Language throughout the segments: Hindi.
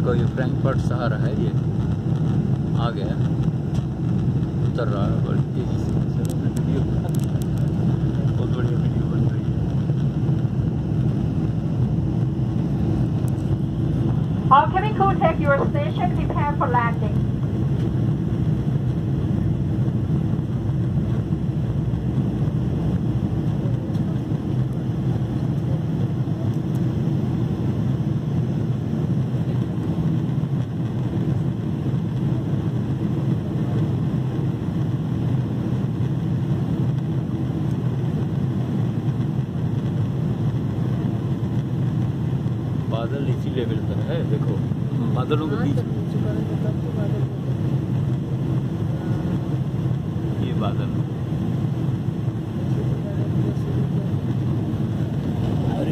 देखो ये फ्रैंकफर्ट शहर है, ये आ गया, उतर रहा है बड़ी तेजी से। वीडियो बहुत बढ़िया वीडियो बन रही है। All cabin crew take your station, prepare for landing. बादल इसी लेवल पर है, देखो बादलों के बीच ये बादल, अरे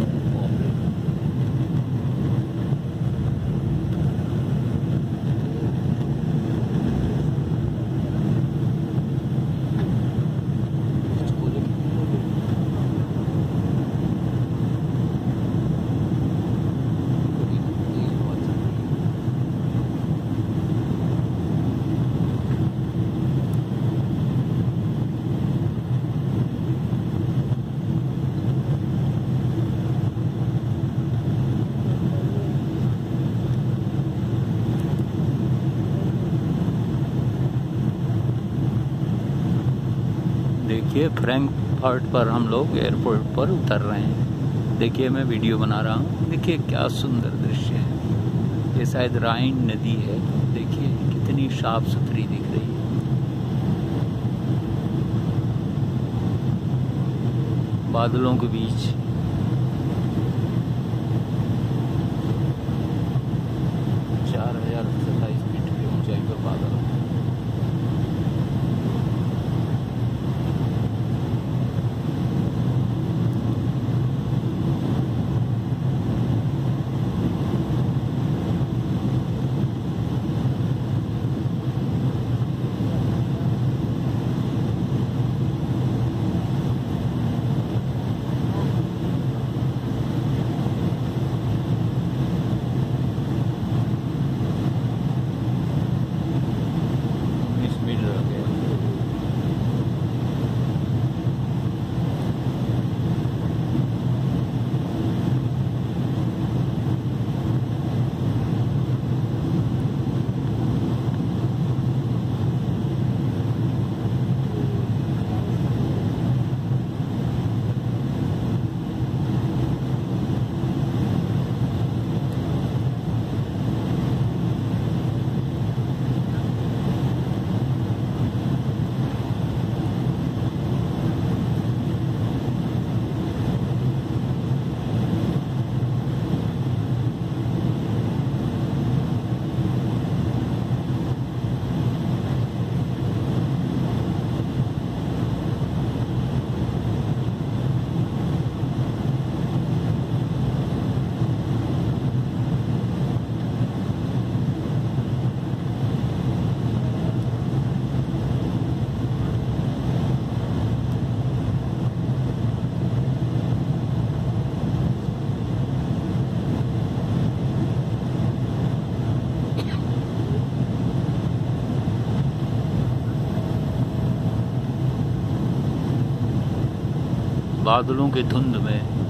देखिए फ्रैंकफर्ट पर हम लोग एयरपोर्ट पर उतर रहे हैं। देखिए मैं वीडियो बना रहा हूँ, देखिए क्या सुंदर दृश्य है। ये शायद राइन नदी है, देखिए कितनी साफ सुथरी दिख रही है। बादलों के बीच बादलों के धुंध में